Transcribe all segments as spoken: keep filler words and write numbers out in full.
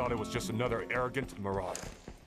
thought it was just another arrogant marauder.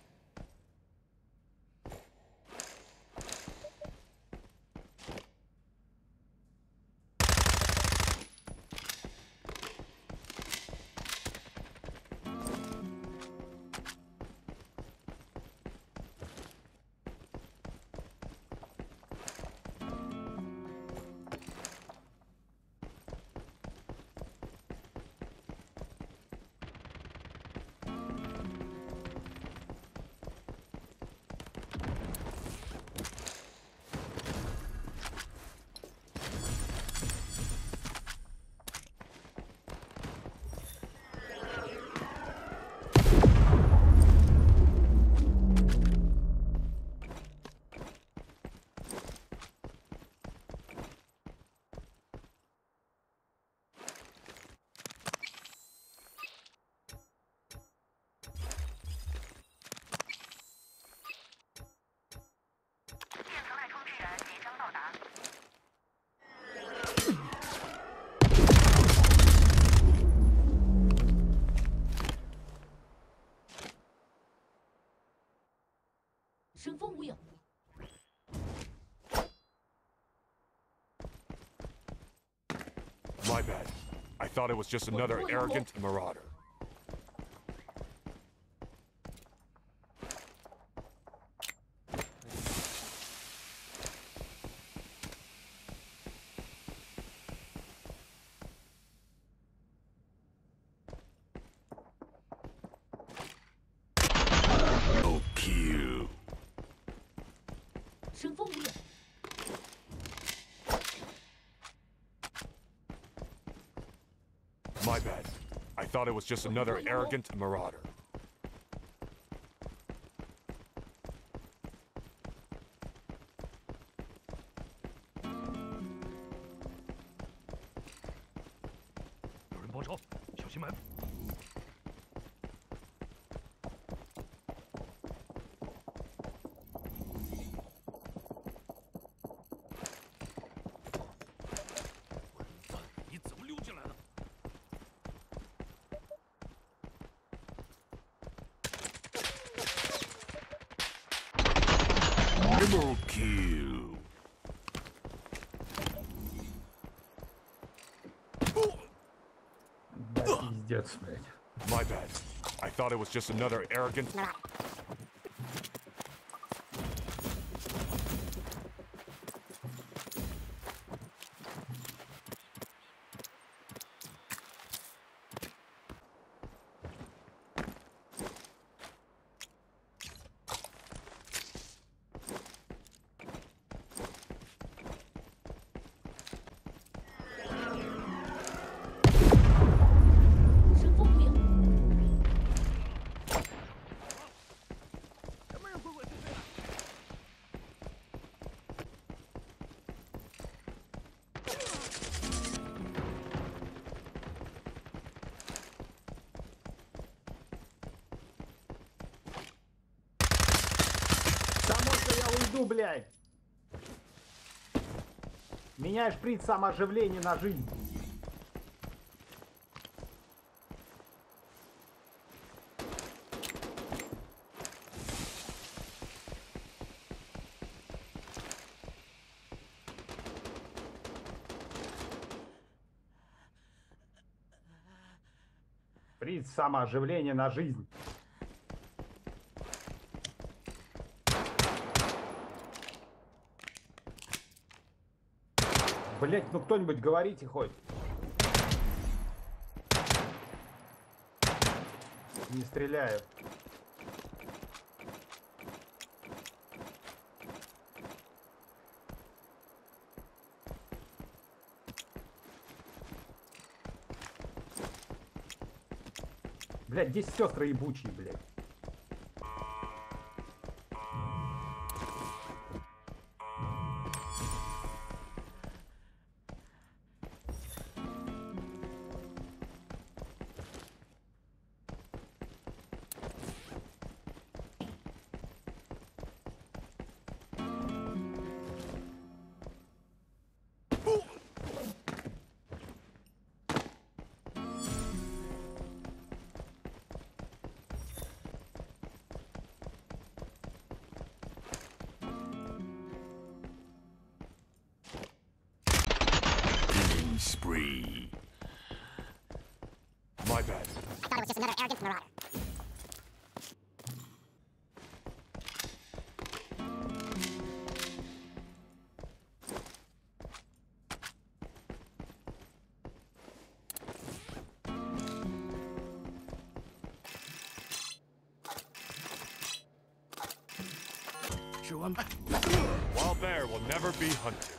My bad. I thought it was just another arrogant marauder. No kill. My bad. I thought it was just another arrogant marauder. Double kill. Пиздец, блядь. My bad. I thought it was just another arrogant... Само что я уйду, блядь. Меняй шприц самооживления на жизнь. Шприц самооживления на жизнь. Блять, ну кто-нибудь говорите хоть. Не стреляют. Блять, здесь сестры ебучие, блять. another arrogant marauder. Wild bear will never be hunted.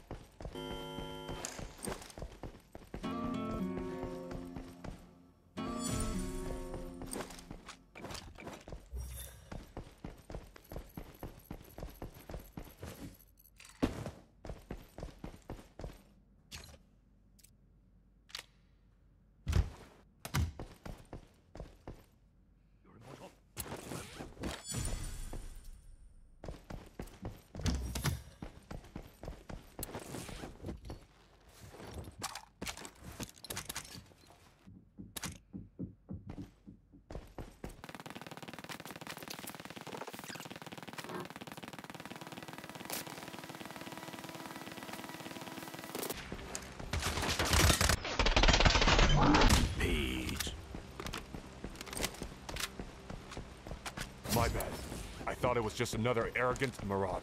My bad. I thought it was just another arrogant marauder.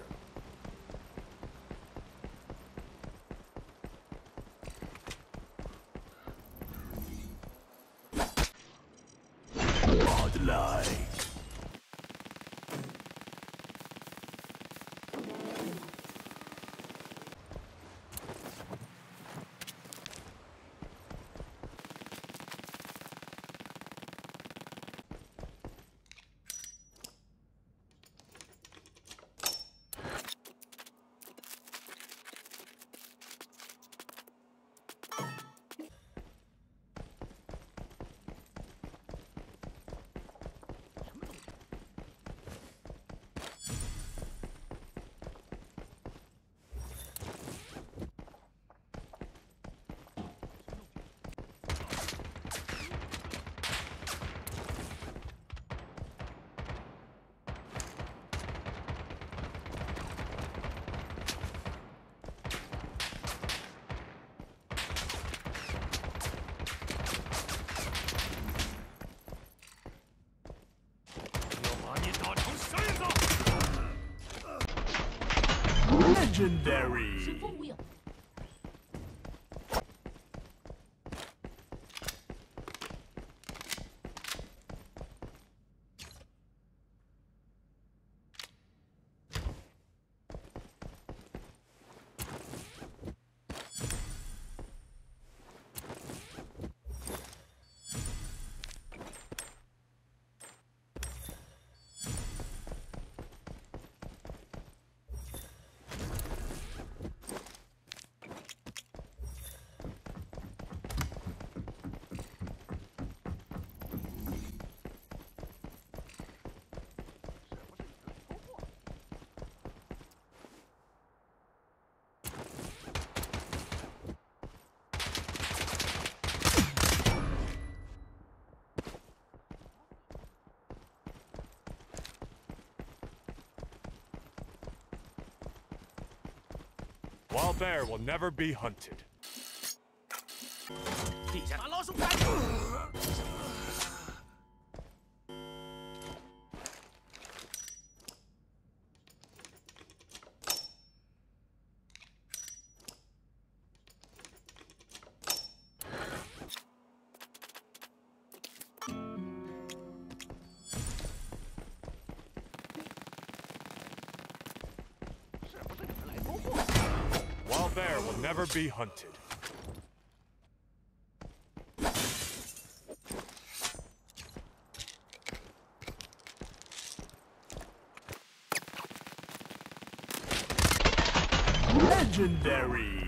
LostLight. Legendary. 神风无影。 Wild bear will never be hunted. 地下把老鼠赶 Wild bear will never be hunted. Legendary.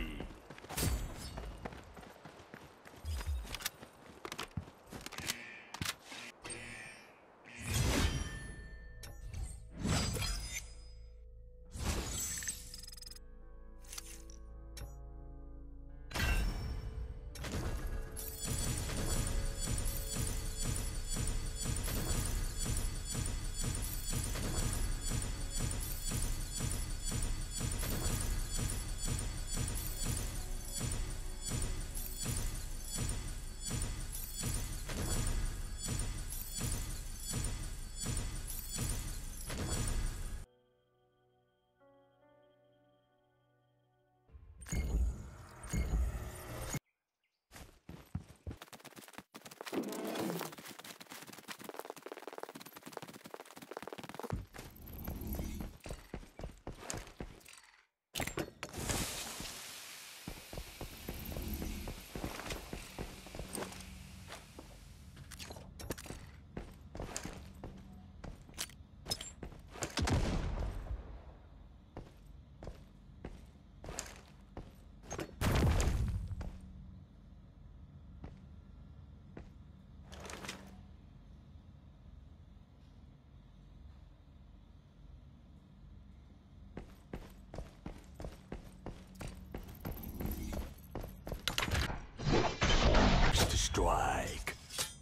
strike.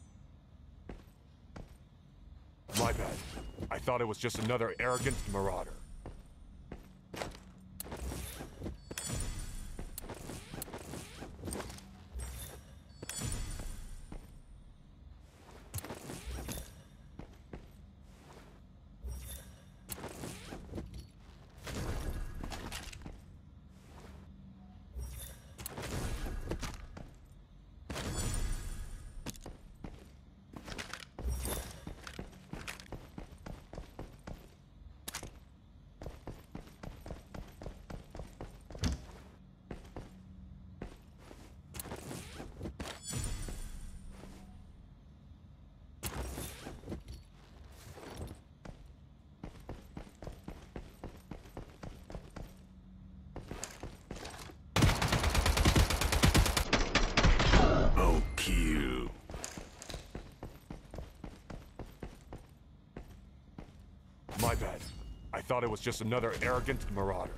My bad. I thought it was just another arrogant marauder. My bad. I thought it was just another arrogant marauder.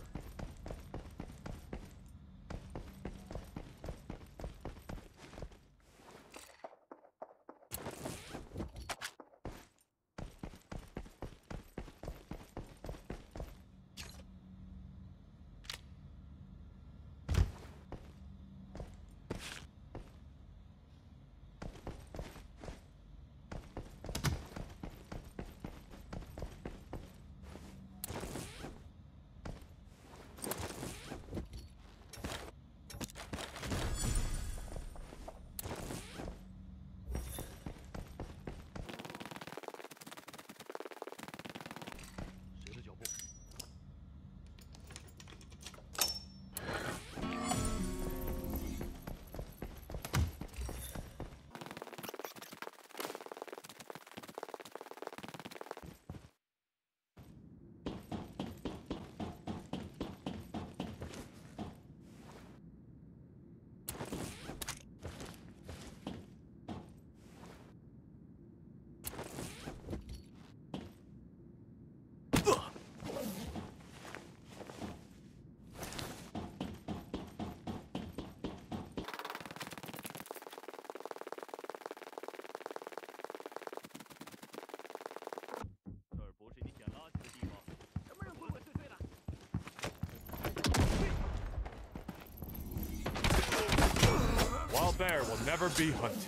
Wild bear will never be hunted.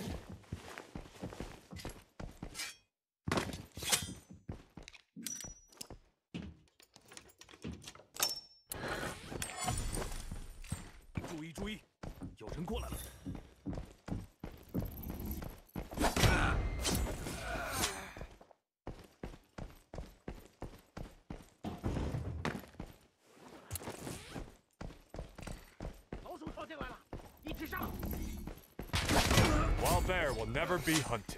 Wild bear will never be hunted.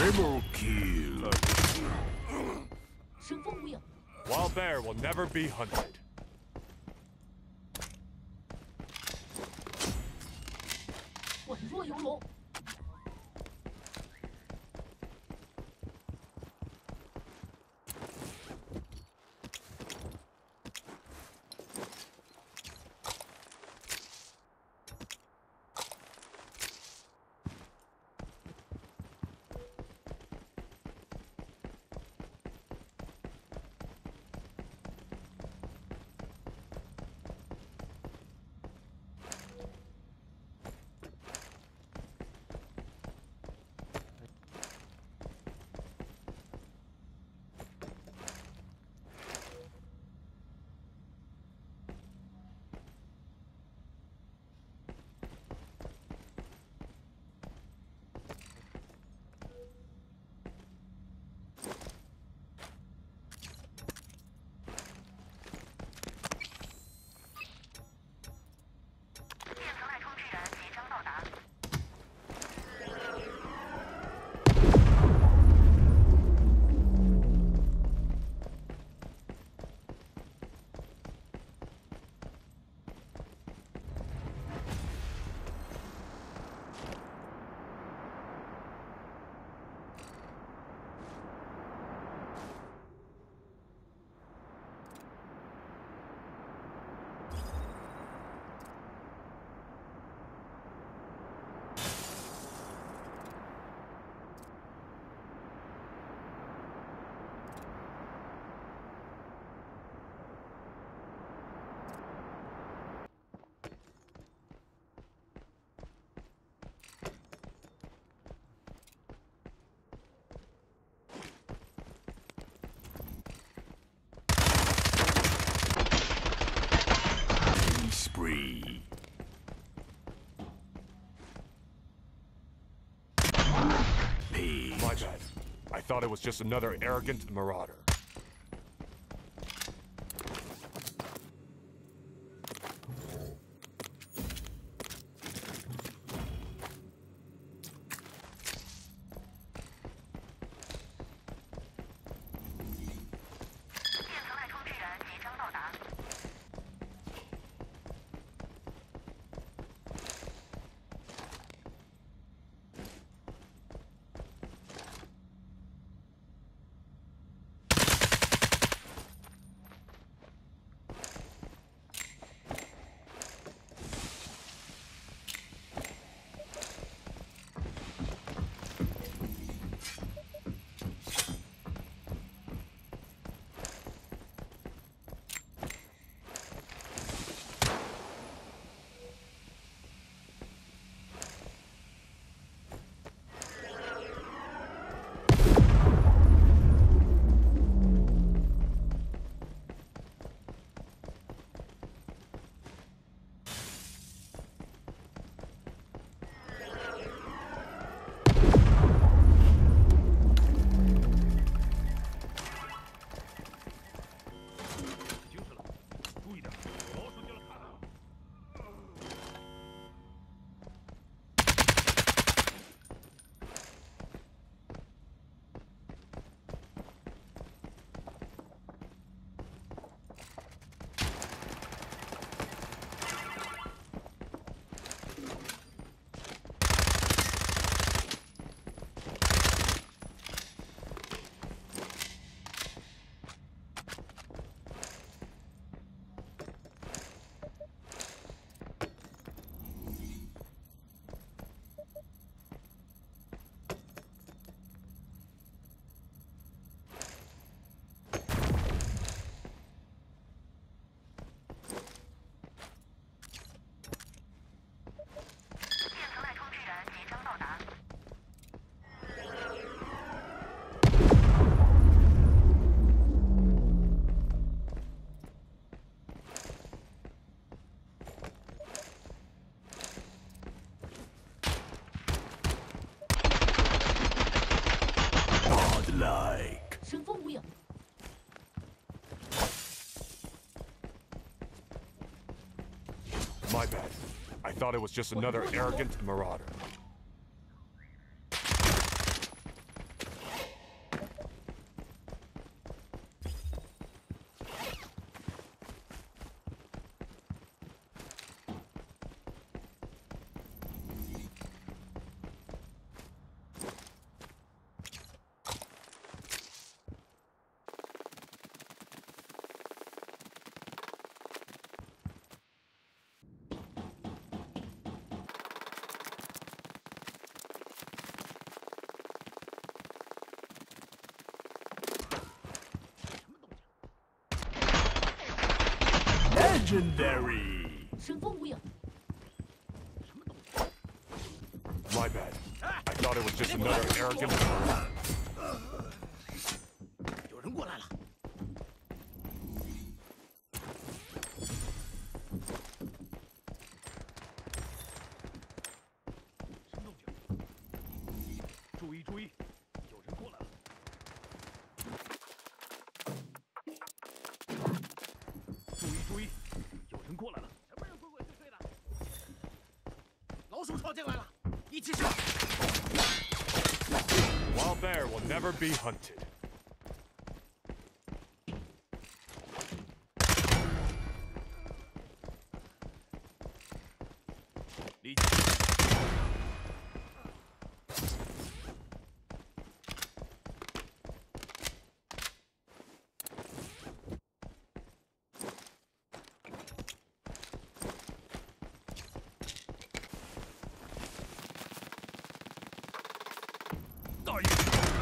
Triple kill. 生风无影， Wild bear will never be hunted. 稳若游龙。 Spree. Page. My bad. I thought it was just another arrogant marauder. Like. 生风无影， My bad. I thought it was just another arrogant marauder. Legendary. 神风无影， My bad. I thought it was just another arrogant. 有人过来了。什么动静？注意注意，有人过来了。注意注意，有人过来了。什么人鬼鬼祟祟的？老鼠闯进来了，一起射！ Wild bear will never be hunted. 离。大爷！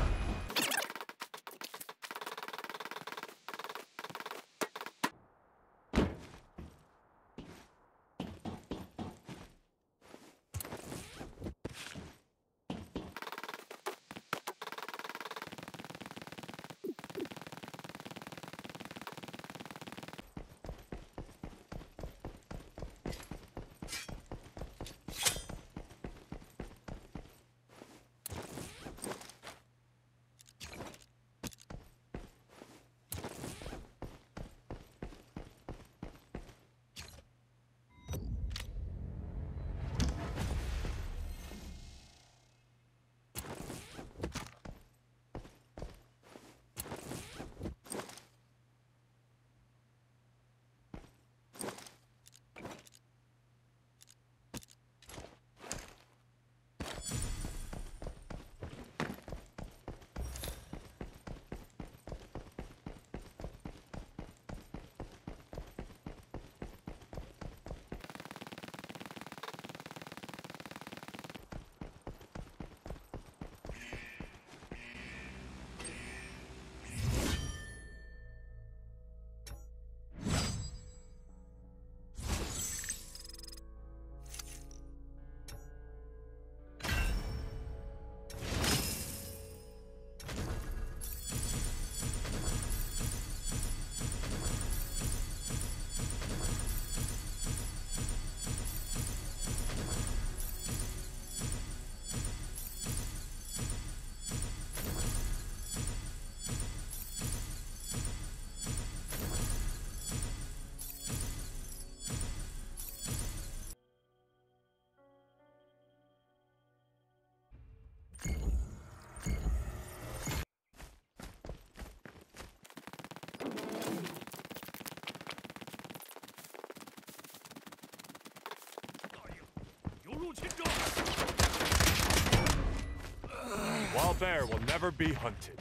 Wild bear will never be hunted.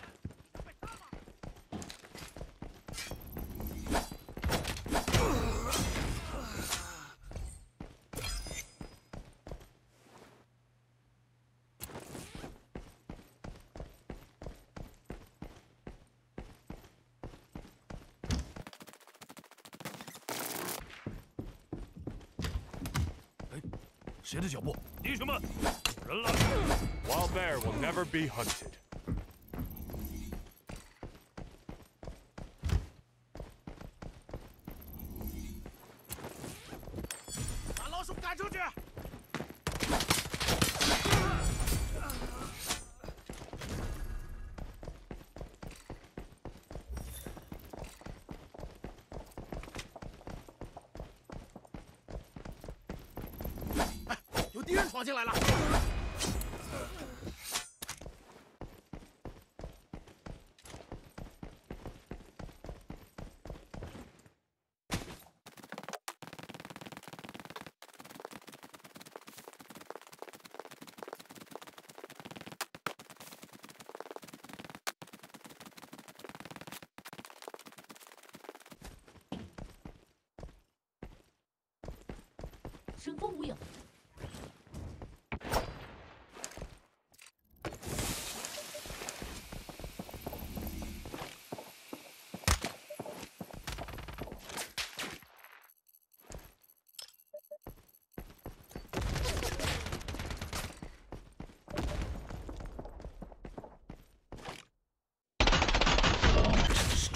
谁的脚步？弟兄们，人来！ Wild bear will never be hunted. 把老鼠赶出去！哎，有敌人闯进来了！ 神风无影，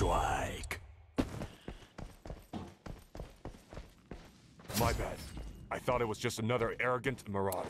strike. My bad. I thought it was just another arrogant marauder.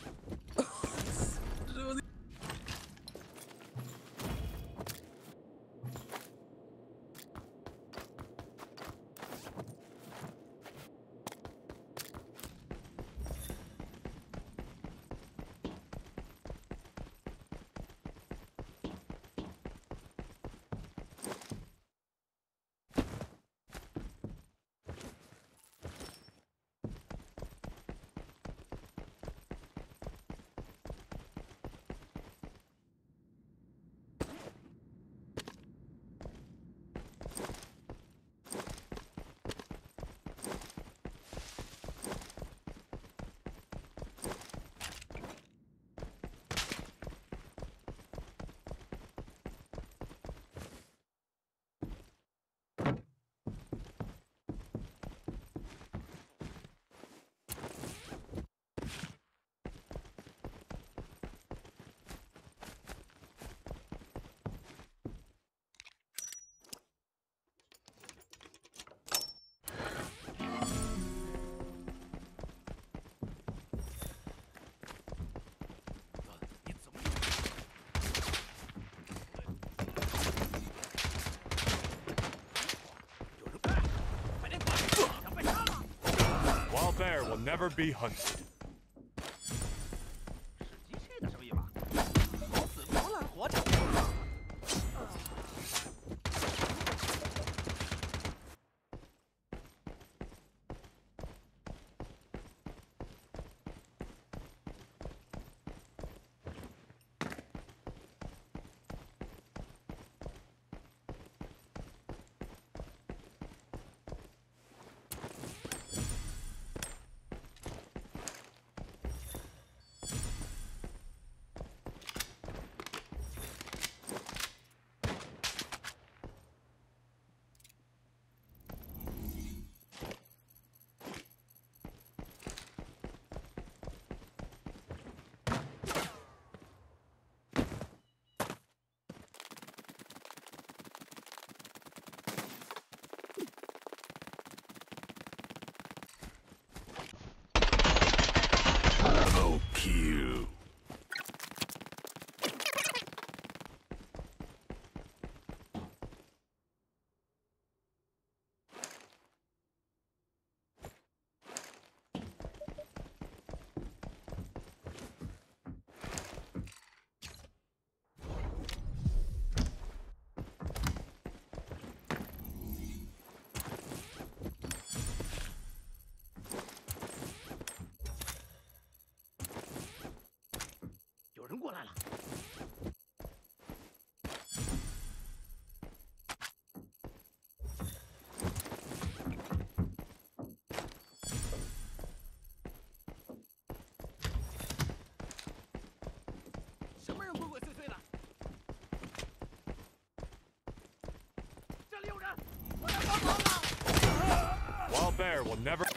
Wild bear will never be hunted. 是机器的声音吧？老死光了，活着。 Double kill. “有人过来了！” 什么人鬼鬼祟祟的？这里有人！我要帮忙了！ Wild bear will never.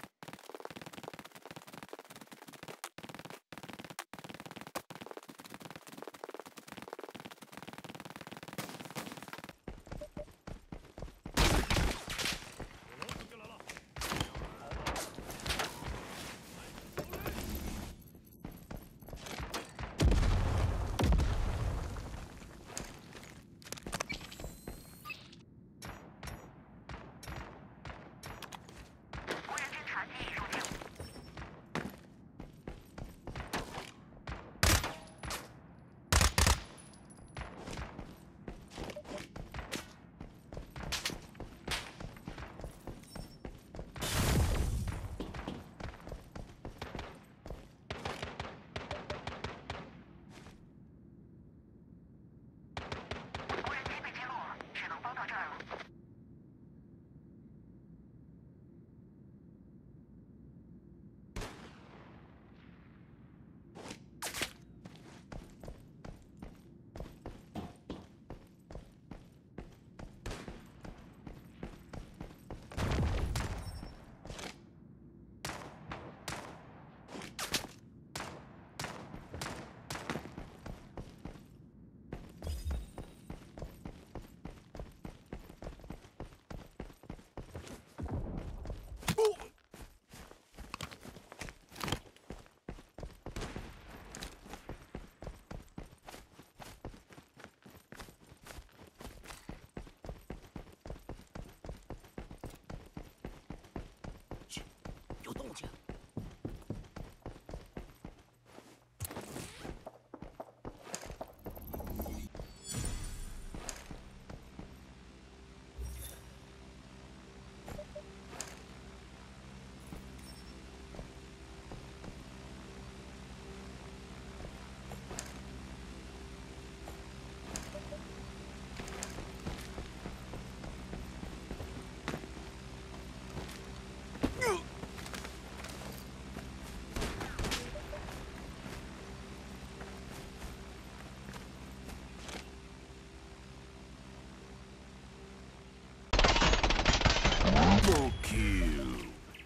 kill.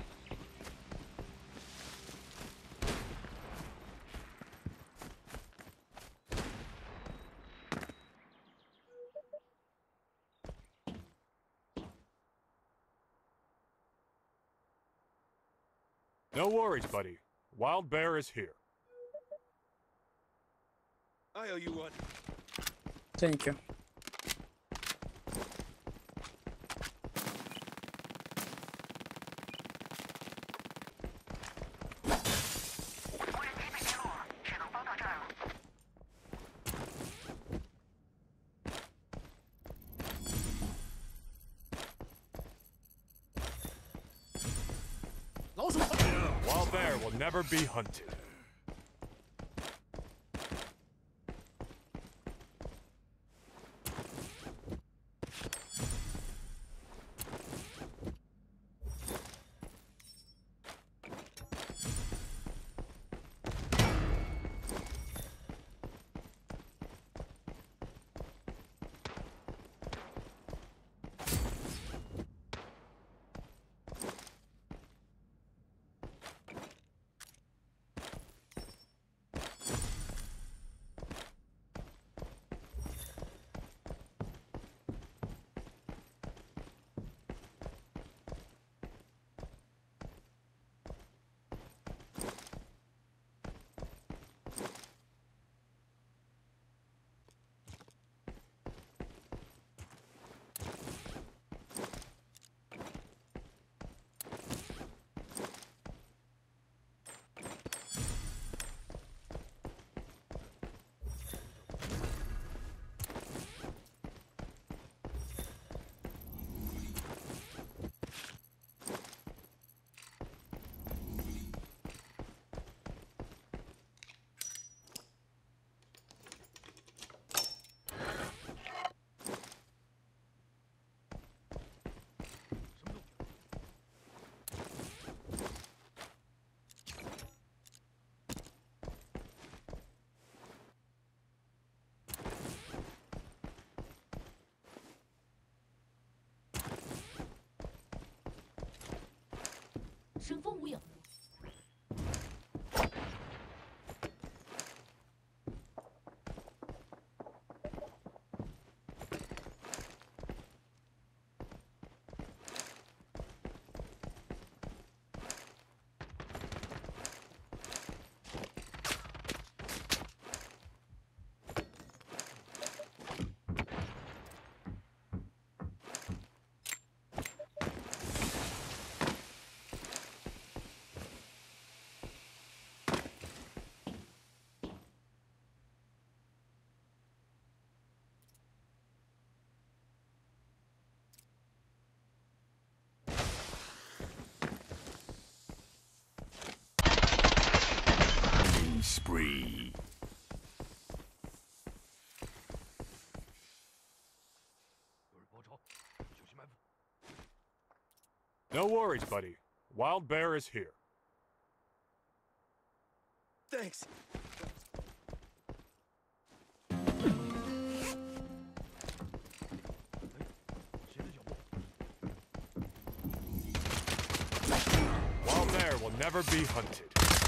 No worries, buddy. Wild Bear is here. I owe you one. Thank you. Wild Bear will never be hunted. 什 声风无影。 Spree. No worries, buddy. Wild Bear is here. Thanks. Wild Bear will never be hunted.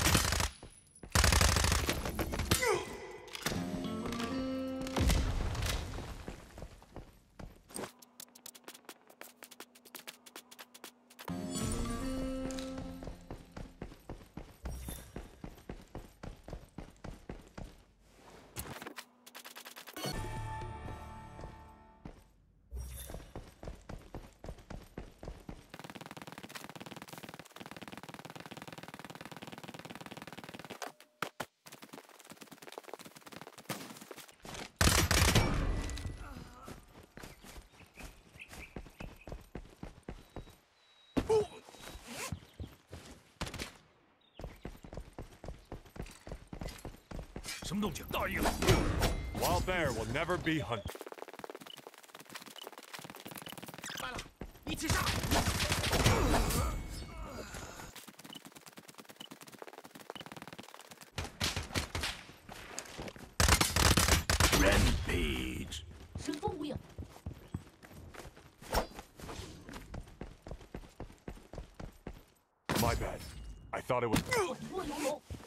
Wild Bear will never be hunted. Rampage. 神风无影。 My bad. I thought it was. 我脱游龙。